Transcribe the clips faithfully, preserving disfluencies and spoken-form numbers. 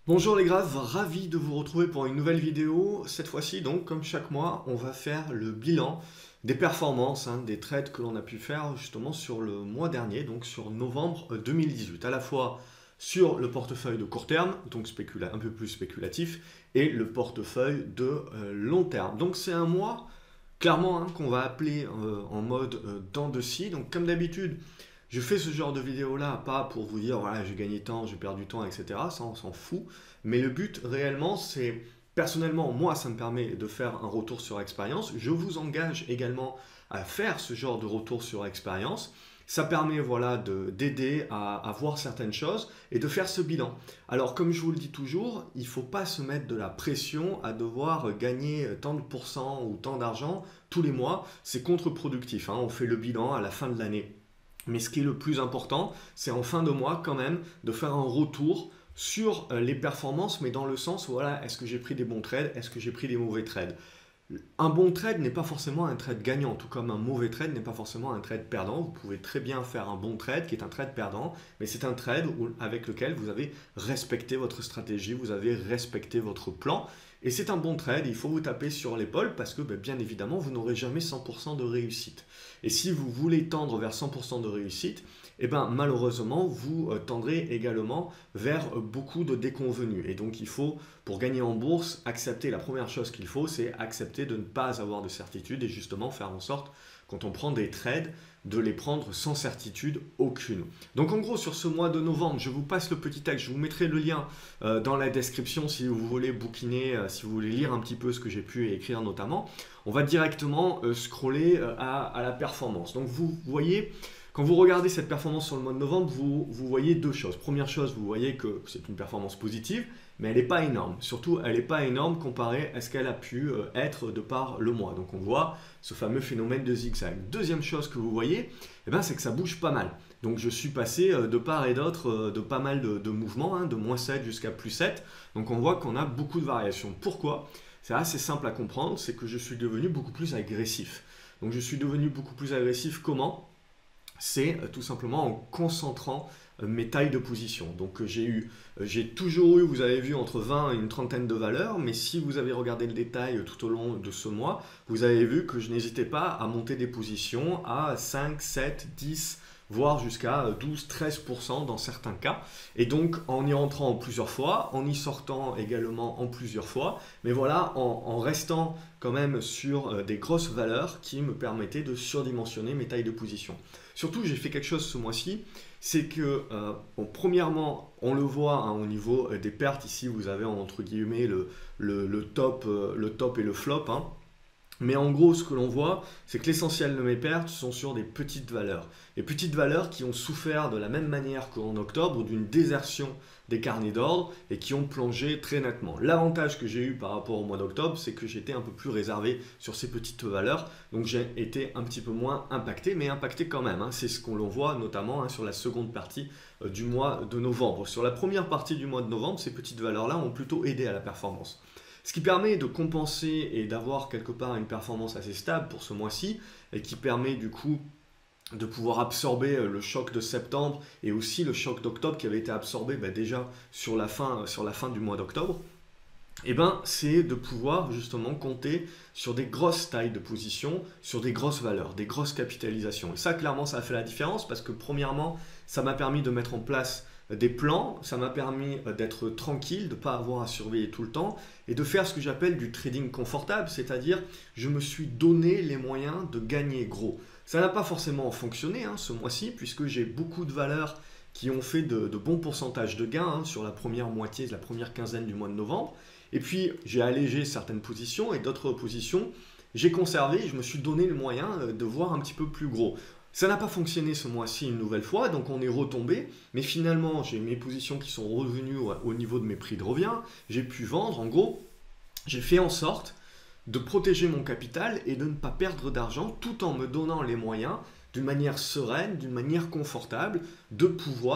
Bonjour les graves, ravi de vous retrouver pour une nouvelle vidéo. Cette fois-ci, donc, comme chaque mois, on va faire le bilan des performances, hein, des trades que l'on a pu faire justement sur le mois dernier, donc sur novembre deux mille dix-huit, à la fois sur le portefeuille de court terme, donc spécula- un peu plus spéculatif, et le portefeuille de euh, long terme. Donc c'est un mois, clairement, hein, qu'on va appeler euh, en mode euh, dents de scie. Donc comme d'habitude, je fais ce genre de vidéo là, pas pour vous dire voilà j'ai gagné temps, j'ai perdu temps, et cetera. Ça on s'en fout. Mais le but réellement c'est, personnellement moi ça me permet de faire un retour sur expérience. Je vous engage également à faire ce genre de retour sur expérience. Ça permet voilà de- d'aider à, à voir certaines choses et de faire ce bilan. Alors comme je vous le dis toujours, il ne faut pas se mettre de la pression à devoir gagner tant de pourcents ou tant d'argent tous les mois. C'est contre-productif, hein. On fait le bilan à la fin de l'année. Mais ce qui est le plus important, c'est en fin de mois quand même de faire un retour sur euh, les performances, mais dans le sens, voilà, est-ce que j'ai pris des bons trades, est-ce que j'ai pris des mauvais trades. Un bon trade n'est pas forcément un trade gagnant, tout comme un mauvais trade n'est pas forcément un trade perdant. Vous pouvez très bien faire un bon trade qui est un trade perdant, mais c'est un trade où- avec lequel vous avez respecté votre stratégie, vous avez respecté votre plan. Et c'est un bon trade, il faut vous taper sur l'épaule parce que ben, bien évidemment, vous n'aurez jamais cent pour cent de réussite. Et si vous voulez tendre vers cent pour cent de réussite, eh ben, malheureusement, vous euh, tendrez également vers euh, beaucoup de déconvenus. Et donc, il faut, pour gagner en bourse, accepter, la première chose qu'il faut, c'est accepter de ne pas avoir de certitude et justement faire en sorte, quand on prend des trades, de les prendre sans certitude aucune. Donc en gros, sur ce mois de novembre, je vous passe le petit texte, je vous mettrai le lien euh, dans la description si vous voulez bouquiner, euh, si vous voulez lire un petit peu ce que j'ai pu écrire notamment. On va directement euh, scroller euh, à, à la performance. Donc vous voyez, quand vous regardez cette performance sur le mois de novembre, vous, vous voyez deux choses. Première chose, vous voyez que c'est une performance positive, mais elle n'est pas énorme. Surtout, elle n'est pas énorme comparée à ce qu'elle a pu euh, être de par le mois. Donc on voit ce fameux phénomène de zigzag. Deuxième chose que vous voyez, eh ben, c'est que ça bouge pas mal. Donc je suis passé euh, de part et d'autre euh, de pas mal de, de mouvements, hein, de moins sept jusqu'à plus sept. Donc on voit qu'on a beaucoup de variations. Pourquoi? C'est assez simple à comprendre, c'est que je suis devenu beaucoup plus agressif. Donc je suis devenu beaucoup plus agressif comment? C'est euh, tout simplement en concentrant euh, mes tailles de position. Donc euh, j'ai eu, euh, j'ai toujours eu, vous avez vu, entre vingt et une trentaine de valeurs, mais si vous avez regardé le détail euh, tout au long de ce mois, vous avez vu que je n'hésitais pas à monter des positions à cinq, sept, dix, voire jusqu'à douze, treize pour cent dans certains cas. Et donc en y rentrant plusieurs fois, en y sortant également en plusieurs fois, mais voilà, en, en restant quand même sur euh, des grosses valeurs qui me permettaient de surdimensionner mes tailles de position. Surtout, j'ai fait quelque chose ce mois-ci, c'est que, euh, bon, premièrement, on le voit hein, au niveau euh, des pertes, ici vous avez entre guillemets le, le, le top, euh, le top et le flop, hein. Mais en gros, ce que l'on voit, c'est que l'essentiel de mes pertes sont sur des petites valeurs. Les petites valeurs qui ont souffert de la même manière qu'en octobre d'une désertion des carnets d'ordre et qui ont plongé très nettement. L'avantage que j'ai eu par rapport au mois d'octobre, c'est que j'étais un peu plus réservé sur ces petites valeurs. Donc j'ai été un petit peu moins impacté, mais impacté quand même, hein. C'est ce qu'on voit notamment hein, sur la seconde partie euh, du mois de novembre. Sur la première partie du mois de novembre, ces petites valeurs-là ont plutôt aidé à la performance. Ce qui permet de compenser et d'avoir quelque part une performance assez stable pour ce mois-ci et qui permet du coup de pouvoir absorber le choc de septembre et aussi le choc d'octobre qui avait été absorbé bah, déjà sur la, fin, sur la fin du mois d'octobre. Eh ben, c'est de pouvoir justement compter sur des grosses tailles de position, sur des grosses valeurs, des grosses capitalisations. Et ça, clairement, ça a fait la différence parce que premièrement, ça m'a permis de mettre en place des plans, ça m'a permis d'être tranquille, de ne pas avoir à surveiller tout le temps et de faire ce que j'appelle du trading confortable, c'est-à-dire je me suis donné les moyens de gagner gros. Ça n'a pas forcément fonctionné hein, ce mois-ci puisque j'ai beaucoup de valeurs qui ont fait de, de bons pourcentages de gains hein, sur la première moitié, la première quinzaine du mois de novembre. Et puis j'ai allégé certaines positions et d'autres positions, j'ai conservé et je me suis donné le moyen de voir un petit peu plus gros. Ça n'a pas fonctionné ce mois-ci une nouvelle fois, donc on est retombé, mais finalement j'ai mes positions qui sont revenues au niveau de mes prix de revient, j'ai pu vendre, en gros, j'ai fait en sorte de protéger mon capital et de ne pas perdre d'argent tout en me donnant les moyens d'une manière sereine, d'une manière confortable, de pouvoir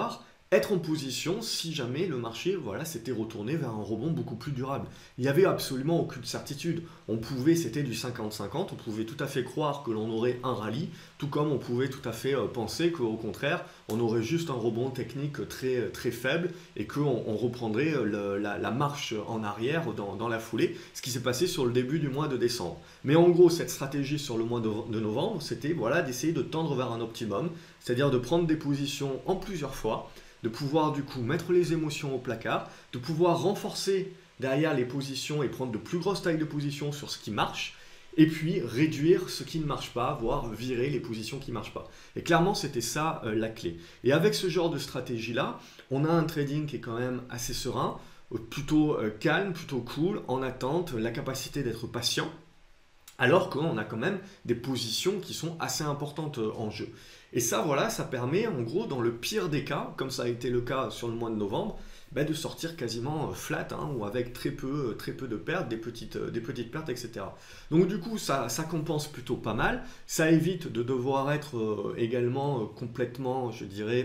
être en position si jamais le marché voilà, s'était retourné vers un rebond beaucoup plus durable. Il n'y avait absolument aucune certitude. On pouvait, c'était du cinquante cinquante, on pouvait tout à fait croire que l'on aurait un rallye, tout comme on pouvait tout à fait euh, penser qu'au contraire, on aurait juste un rebond technique très, très faible et qu'on on reprendrait le, la, la marche en arrière dans, dans la foulée, ce qui s'est passé sur le début du mois de décembre. Mais en gros, cette stratégie sur le mois de, de novembre, c'était voilà, d'essayer de tendre vers un optimum, c'est-à-dire de prendre des positions en plusieurs fois, de pouvoir du coup mettre les émotions au placard, de pouvoir renforcer derrière les positions et prendre de plus grosses tailles de position sur ce qui marche, et puis réduire ce qui ne marche pas, voire virer les positions qui ne marchent pas. Et clairement, c'était ça euh, la clé. Et avec ce genre de stratégie-là, on a un trading qui est quand même assez serein, euh, plutôt euh, calme, plutôt cool, en attente, la capacité d'être patient, alors qu'on a quand même des positions qui sont assez importantes euh, en jeu. Et ça, voilà, ça permet, en gros, dans le pire des cas, comme ça a été le cas sur le mois de novembre, ben, de sortir quasiment flat, hein, ou avec très peu, très peu de pertes, des petites, des petites pertes, et cetera. Donc du coup, ça, ça compense plutôt pas mal. Ça évite de devoir être euh, également euh, complètement, je dirais,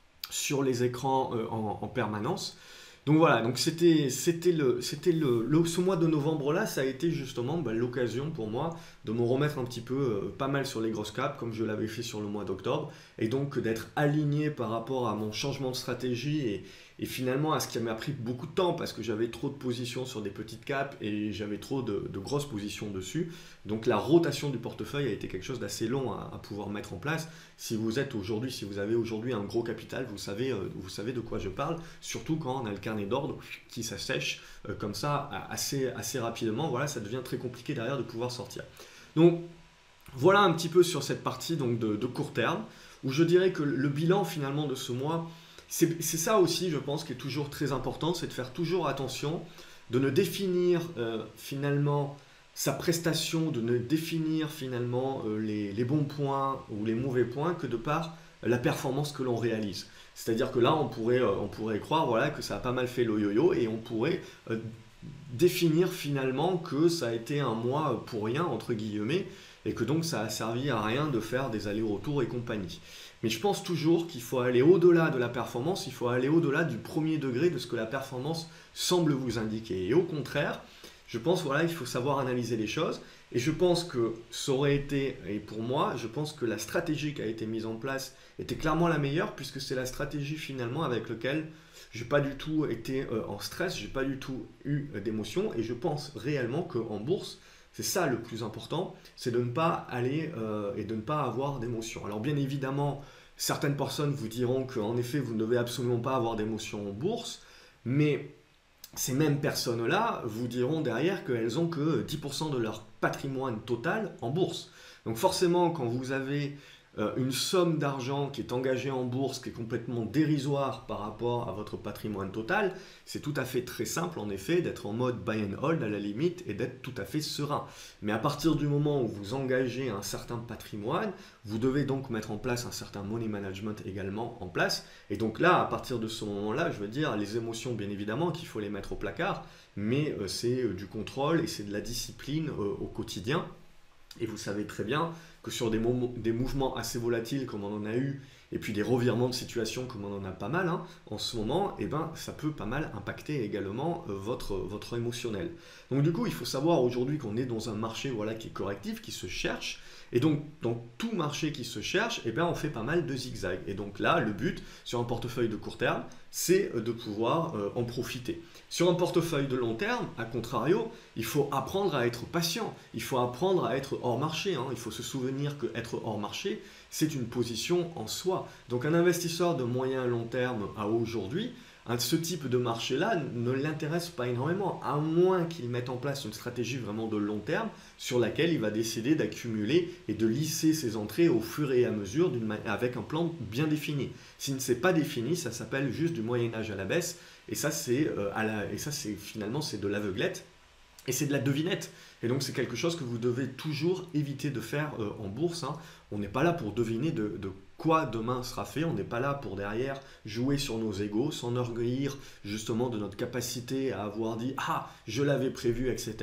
sur les écrans euh, en, en permanence. Donc voilà, donc c'était c'était le c'était le, le ce mois de novembre là, ça a été justement bah, l'occasion pour moi de me remettre un petit peu euh, pas mal sur les grosses caps comme je l'avais fait sur le mois d'octobre et donc d'être aligné par rapport à mon changement de stratégie et, et finalement à ce qui m'a pris beaucoup de temps parce que j'avais trop de positions sur des petites caps et j'avais trop de, de grosses positions dessus. Donc la rotation du portefeuille a été quelque chose d'assez long à, à pouvoir mettre en place. Si vous êtes aujourd'hui, si vous avez aujourd'hui un gros capital, vous savez, euh, vous savez de quoi je parle, surtout quand on a le carnet d'ordre qui s'assèche euh, comme ça assez, assez rapidement. Voilà, ça devient très compliqué derrière de pouvoir sortir. Donc voilà un petit peu sur cette partie donc, de, de court terme, où je dirais que le bilan finalement de ce mois, c'est ça aussi je pense qui est toujours très important, c'est de faire toujours attention, de ne définir euh, finalement sa prestation, de ne définir finalement euh, les, les bons points ou les mauvais points que de par la performance que l'on réalise. C'est-à-dire que là, on pourrait, euh, on pourrait croire voilà, que ça a pas mal fait le yo-yo et on pourrait euh, définir finalement que ça a été un mois pour rien, entre guillemets, et que donc ça a servi à rien de faire des allers-retours et compagnie. Mais je pense toujours qu'il faut aller au-delà de la performance, il faut aller au-delà du premier degré de ce que la performance semble vous indiquer. Et au contraire, je pense voilà, il faut savoir analyser les choses. Et je pense que ça aurait été, et pour moi, je pense que la stratégie qui a été mise en place était clairement la meilleure, puisque c'est la stratégie finalement avec laquelle je n'ai pas du tout été euh, en stress, je n'ai pas du tout eu euh, d'émotion, et je pense réellement qu'en bourse, c'est ça le plus important, c'est de ne pas aller euh, et de ne pas avoir d'émotion. Alors bien évidemment, certaines personnes vous diront qu'en effet, vous ne devez absolument pas avoir d'émotion en bourse, mais ces mêmes personnes-là vous diront derrière qu'elles ont que dix pour cent de leur patrimoine total en bourse. Donc forcément, quand vous avez euh, une somme d'argent qui est engagée en bourse, qui est complètement dérisoire par rapport à votre patrimoine total, c'est tout à fait très simple en effet d'être en mode buy and hold à la limite et d'être tout à fait serein. Mais à partir du moment où vous engagez un certain patrimoine, vous devez donc mettre en place un certain money management également en place. Et donc là, à partir de ce moment-là, je veux dire, les émotions bien évidemment qu'il faut les mettre au placard, mais euh, c'est euh, du contrôle et c'est de la discipline euh, au quotidien. Et vous savez très bien que sur des, des mouvements assez volatiles comme on en a eu, et puis des revirements de situation comme on en a pas mal hein, en ce moment, eh ben, ça peut pas mal impacter également euh, votre, votre émotionnel. Donc du coup, il faut savoir aujourd'hui qu'on est dans un marché voilà, qui est correctif, qui se cherche. Et donc, dans tout marché qui se cherche, eh bien, on fait pas mal de zigzags. Et donc là, le but sur un portefeuille de court terme, c'est de pouvoir euh, en profiter. Sur un portefeuille de long terme, à contrario, il faut apprendre à être patient. Il faut apprendre à être hors marché. Hein. Il faut se souvenir qu'être hors marché, c'est une position en soi. Donc un investisseur de moyen long terme à aujourd'hui, ce type de marché-là ne l'intéresse pas énormément, à moins qu'il mette en place une stratégie vraiment de long terme sur laquelle il va décider d'accumuler et de lisser ses entrées au fur et à mesure avec un plan bien défini. Si ne c'est pas défini, ça s'appelle juste du Moyen-Âge à la baisse et ça c'est euh, finalement c'est de l'aveuglette et c'est de la devinette. Et donc c'est quelque chose que vous devez toujours éviter de faire euh, en bourse. Hein. On n'est pas là pour deviner de, de quoi demain sera fait, on n'est pas là pour derrière jouer sur nos égos, s'enorgueillir justement de notre capacité à avoir dit « Ah, je l'avais prévu », et cetera.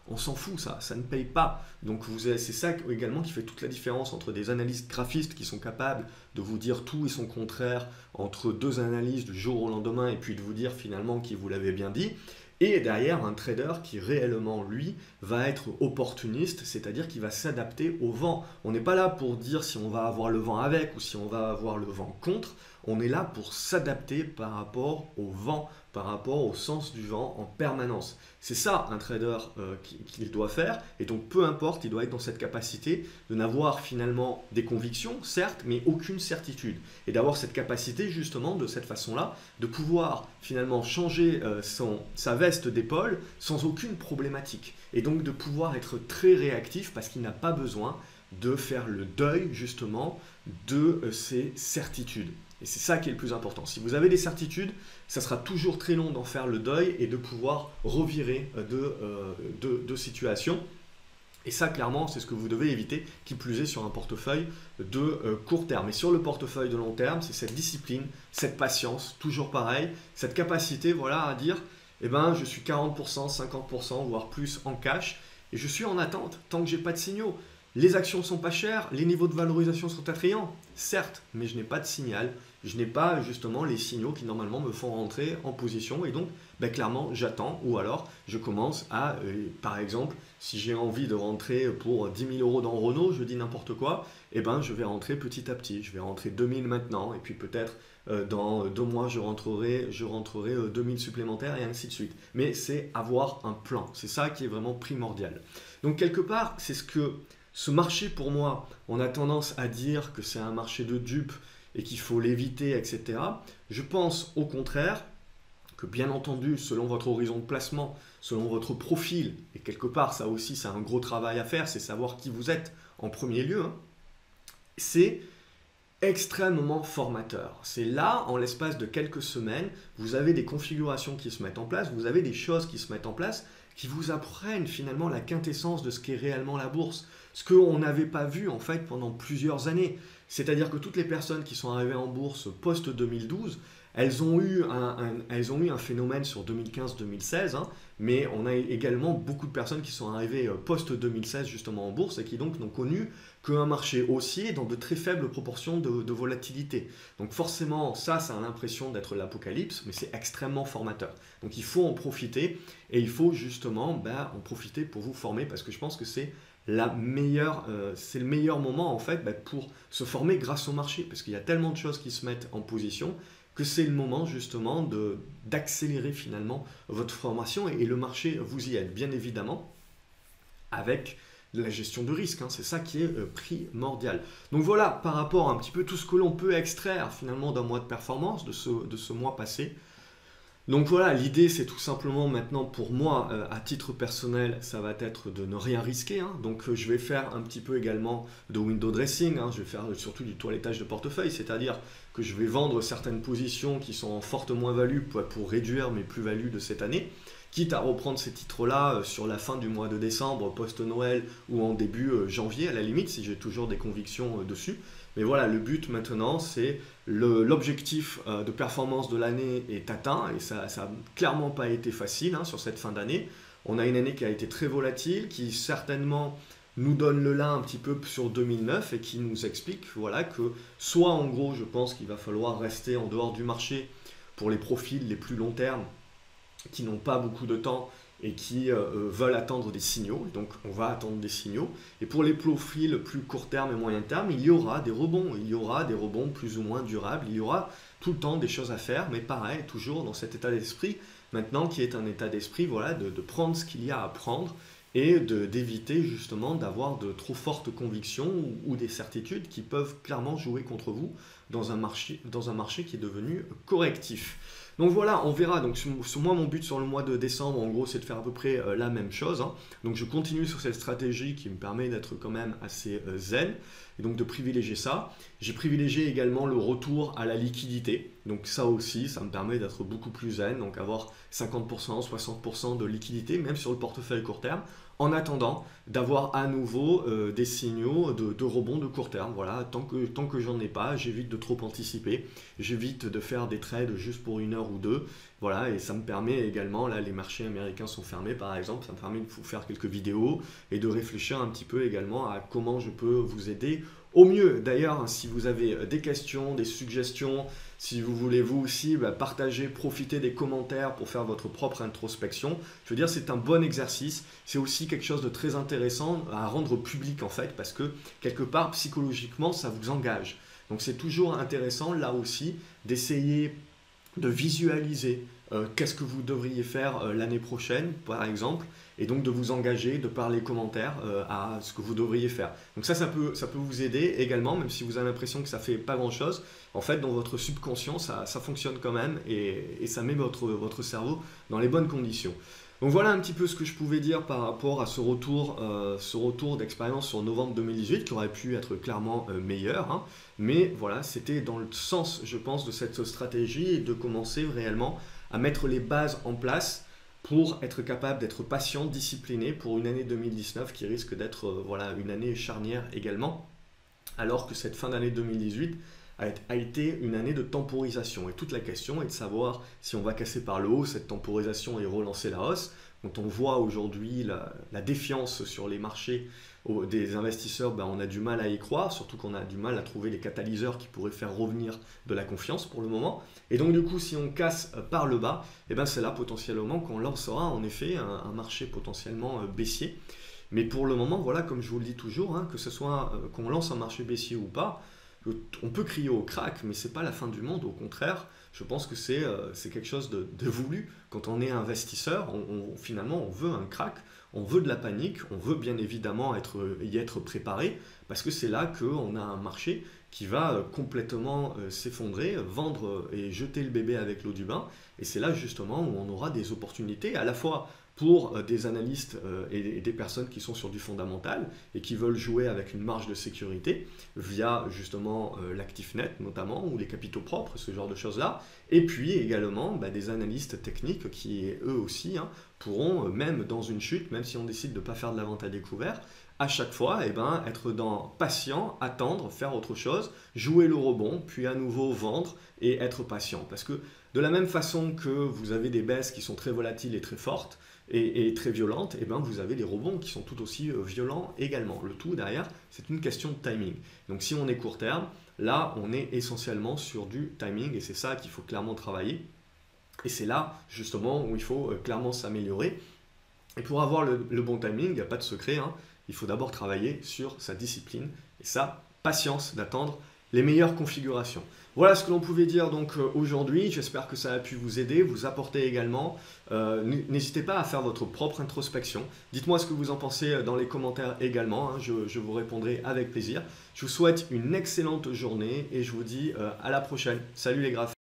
on s'en fout, ça, ça ne paye pas. Donc c'est ça également qui fait toute la différence entre des analystes graphistes qui sont capables de vous dire tout et son contraire entre deux analyses du jour au lendemain et puis de vous dire finalement qui vous l'avez bien dit. Et derrière, un trader qui réellement, lui, va être opportuniste, c'est-à-dire qu'il va s'adapter au vent. On n'est pas là pour dire si on va avoir le vent avec ou si on va avoir le vent contre. On est là pour s'adapter par rapport au vent, par rapport au sens du vent en permanence. C'est ça un trader euh, qu'il doit faire. Et donc, peu importe, il doit être dans cette capacité de n'avoir finalement des convictions, certes, mais aucune certitude. Et d'avoir cette capacité, justement, de cette façon-là, de pouvoir finalement changer euh, son, sa veste d'épaule sans aucune problématique. Et donc, de pouvoir être très réactif parce qu'il n'a pas besoin de faire le deuil, justement, de euh, ses certitudes. Et c'est ça qui est le plus important. Si vous avez des certitudes, ça sera toujours très long d'en faire le deuil et de pouvoir revirer de, euh, de, de situation. Et ça, clairement, c'est ce que vous devez éviter, qui plus est sur un portefeuille de euh, court terme. Et sur le portefeuille de long terme, c'est cette discipline, cette patience, toujours pareil, cette capacité voilà, à dire, eh ben, je suis quarante pour cent, cinquante pour cent, voire plus en cash, et je suis en attente tant que je n'ai pas de signaux. Les actions ne sont pas chères, les niveaux de valorisation sont attrayants, certes, mais je n'ai pas de signal, je n'ai pas justement les signaux qui normalement me font rentrer en position et donc ben, clairement j'attends ou alors je commence à, euh, par exemple, si j'ai envie de rentrer pour dix mille euros dans Renault, je dis n'importe quoi, et ben je vais rentrer petit à petit, je vais rentrer deux mille maintenant et puis peut-être euh, dans deux mois je rentrerai, je rentrerai euh, deux mille supplémentaires et ainsi de suite. Mais c'est avoir un plan, c'est ça qui est vraiment primordial. Donc quelque part, c'est ce que ce marché, pour moi, on a tendance à dire que c'est un marché de dupes et qu'il faut l'éviter, et cetera. Je pense au contraire que, bien entendu, selon votre horizon de placement, selon votre profil, et quelque part, ça aussi, c'est un gros travail à faire, c'est savoir qui vous êtes en premier lieu, hein, c'est extrêmement formateur. C'est là, en l'espace de quelques semaines, vous avez des configurations qui se mettent en place, vous avez des choses qui se mettent en place qui vous apprennent finalement la quintessence de ce qu'est réellement la bourse. Ce qu'on n'avait pas vu en fait pendant plusieurs années. C'est-à-dire que toutes les personnes qui sont arrivées en bourse post deux mille douze, elles ont eu un, un, elles ont eu un phénomène sur deux mille quinze deux mille seize, hein, mais on a également beaucoup de personnes qui sont arrivées post deux mille seize justement en bourse et qui donc n'ont connu qu'un marché haussier dans de très faibles proportions de, de volatilité. Donc forcément, ça, ça a l'impression d'être l'apocalypse, mais c'est extrêmement formateur. Donc il faut en profiter et il faut justement ben, en profiter pour vous former parce que je pense que c'est la meilleure, euh, c'est le meilleur moment en fait bah, pour se former grâce au marché parce qu'il y a tellement de choses qui se mettent en position que c'est le moment justement de, d'accélérer finalement votre formation et, et le marché vous y aide bien évidemment avec la gestion de risque, hein, c'est ça qui est euh, primordial. Donc voilà par rapport à un petit peu tout ce que l'on peut extraire finalement d'un mois de performance, de ce, de ce mois passé. Donc voilà, l'idée c'est tout simplement maintenant pour moi, euh, à titre personnel, ça va être de ne rien risquer. Hein. Donc euh, je vais faire un petit peu également de window dressing, hein. Je vais faire surtout du toilettage de portefeuille, c'est-à-dire que je vais vendre certaines positions qui sont en forte moins-value pour, pour réduire mes plus-values de cette année, quitte à reprendre ces titres-là euh, sur la fin du mois de décembre, post-Noël ou en début euh, janvier à la limite, si j'ai toujours des convictions euh, dessus. Mais voilà, le but maintenant, c'est l'objectif euh, de performance de l'année est atteint et ça n'a clairement pas été facile hein, sur cette fin d'année. On a une année qui a été très volatile, qui certainement nous donne le là un petit peu sur deux mille neuf et qui nous explique voilà, que soit en gros, je pense qu'il va falloir rester en dehors du marché pour les profils les plus long terme qui n'ont pas beaucoup de temps et qui euh, veulent attendre des signaux. Donc on va attendre des signaux. Et pour les profils plus court terme et moyen terme, il y aura des rebonds. Il y aura des rebonds plus ou moins durables. Il y aura tout le temps des choses à faire, mais pareil, toujours dans cet état d'esprit, maintenant qui est un état d'esprit voilà, de, de prendre ce qu'il y a à prendre et d'éviter justement d'avoir de trop fortes convictions ou, ou des certitudes qui peuvent clairement jouer contre vous dans un marché, dans un marché qui est devenu correctif. Donc voilà, on verra. Donc sur, sur moi, mon but sur le mois de décembre, en gros, c'est de faire à peu près euh, la même chose. Hein. Donc je continue sur cette stratégie qui me permet d'être quand même assez euh, zen et donc de privilégier ça. J'ai privilégié également le retour à la liquidité. Donc ça aussi, ça me permet d'être beaucoup plus zen, donc avoir cinquante pour cent, soixante pour cent de liquidité, même sur le portefeuille court terme, en attendant d'avoir à nouveau euh, des signaux de, de rebond de court terme. Voilà, tant que, tant que j'en ai pas, j'évite de trop anticiper, j'évite de faire des trades juste pour une heure ou deux. Voilà, et ça me permet également, là les marchés américains sont fermés par exemple, ça me permet de vous faire quelques vidéos et de réfléchir un petit peu également à comment je peux vous aider au mieux. D'ailleurs, si vous avez des questions, des suggestions, si vous voulez vous aussi bah, partager, profiter des commentaires pour faire votre propre introspection, je veux dire c'est un bon exercice, c'est aussi quelque chose de très intéressant à rendre public en fait, parce que quelque part psychologiquement ça vous engage. Donc c'est toujours intéressant là aussi d'essayer de visualiser euh, qu'est-ce que vous devriez faire euh, l'année prochaine, par exemple, et donc de vous engager, de par les commentaires, euh, à ce que vous devriez faire. Donc ça, ça peut, ça peut vous aider également, même si vous avez l'impression que ça fait pas grand-chose. En fait, dans votre subconscient, ça, ça fonctionne quand même, et, et ça met votre, votre cerveau dans les bonnes conditions. Donc voilà un petit peu ce que je pouvais dire par rapport à ce retour, euh, ce retour d'expérience sur novembre deux mille dix-huit qui aurait pu être clairement euh, meilleur. Hein. Mais voilà, c'était dans le sens, je pense, de cette stratégie et de commencer réellement à mettre les bases en place pour être capable d'être patient, discipliné pour une année deux mille dix-neuf qui risque d'être euh, voilà, une année charnière également, alors que cette fin d'année deux mille dix-huit a été une année de temporisation. Et toute la question est de savoir si on va casser par le haut cette temporisation et relancer la hausse. Quand on voit aujourd'hui la, la défiance sur les marchés des investisseurs, ben on a du mal à y croire, surtout qu'on a du mal à trouver les catalyseurs qui pourraient faire revenir de la confiance pour le moment. Et donc du coup, si on casse par le bas, et ben c'est là potentiellement qu'on lancera en effet un, un marché potentiellement baissier. Mais pour le moment, voilà, comme je vous le dis toujours, hein, que ce soit euh, qu'on lance un marché baissier ou pas, on peut crier au crack, mais ce n'est pas la fin du monde, au contraire, je pense que c'est euh, quelque chose de, de voulu. Quand on est investisseur, on, on, finalement on veut un crack, on veut de la panique, on veut bien évidemment être, y être préparé, parce que c'est là qu'on a un marché qui va complètement euh, s'effondrer, vendre et jeter le bébé avec l'eau du bain, et c'est là justement où on aura des opportunités, à la fois pour des analystes et des personnes qui sont sur du fondamental et qui veulent jouer avec une marge de sécurité via justement l'actif net notamment ou les capitaux propres, ce genre de choses-là. Et puis également bah, des analystes techniques qui eux aussi hein, pourront même dans une chute, même si on décide de ne pas faire de la vente à découvert, à chaque fois eh ben, être dans patient, attendre, faire autre chose, jouer le rebond, puis à nouveau vendre et être patient. Parce que de la même façon que vous avez des baisses qui sont très volatiles et très fortes, Et, et très violente, et ben vous avez des rebonds qui sont tout aussi euh, violents également. Le tout derrière, c'est une question de timing. Donc si on est court terme, là on est essentiellement sur du timing et c'est ça qu'il faut clairement travailler. Et c'est là justement où il faut euh, clairement s'améliorer. Et pour avoir le, le bon timing, il n'y a pas de secret, hein, il faut d'abord travailler sur sa discipline et sa patience d'attendre les meilleures configurations. Voilà ce que l'on pouvait dire donc euh, aujourd'hui. J'espère que ça a pu vous aider, vous apporter également. Euh, N'hésitez pas à faire votre propre introspection. Dites-moi ce que vous en pensez dans les commentaires également. Hein, je, je vous répondrai avec plaisir. Je vous souhaite une excellente journée et je vous dis euh, à la prochaine. Salut les graphes.